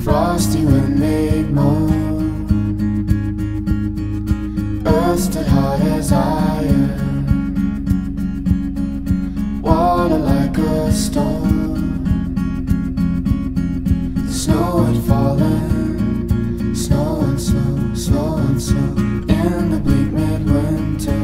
Frosty wind made moan. Earth stood hard as iron, water like a stone. The snow had fallen, snow and snow, snow and snow, in the bleak midwinter.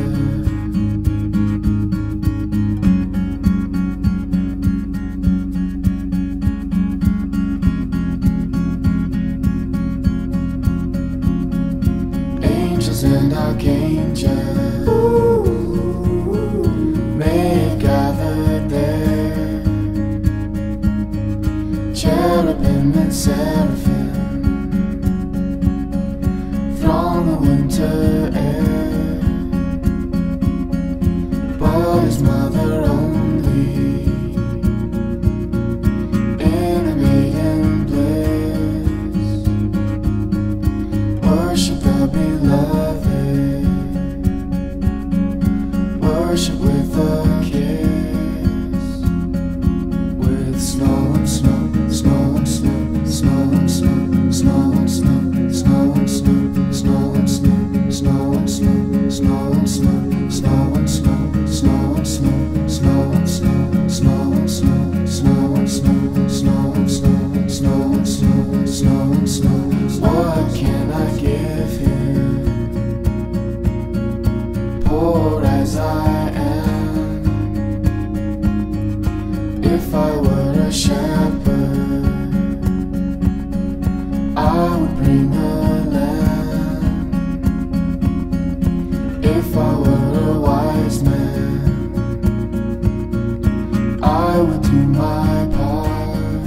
Angels and archangels may have gathered there, cherubim and seraphim throng the winter air, but his mother only in a maiden bliss worship the beloved, worship with a kiss, with snow and snow, snow and snow, snow and snow, snow and snow, snow and snow, snow and snow, snow and snow, snow and snow, snow and snow, snow and snow, snow and snow, snow and snow, snow and snow, snow and snow, snow and snow, snow and snow. What can I give him? Poor as I am, if I were a shepherd, I would bring a lamb. If I were a wise man, I would do my part.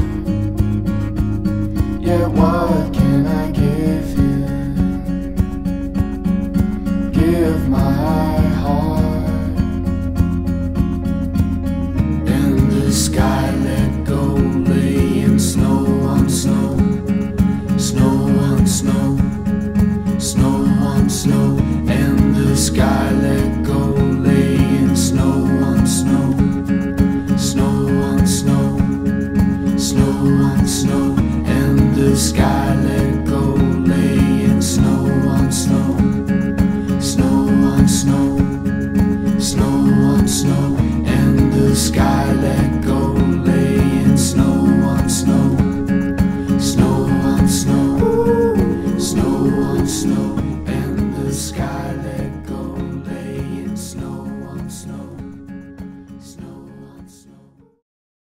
Yet what can I give him? Give my heart. And the sky let go, laying snow on snow, snow on snow, snow on snow. And the sky let go, laying snow on snow, snow on snow, snow on snow. And the sky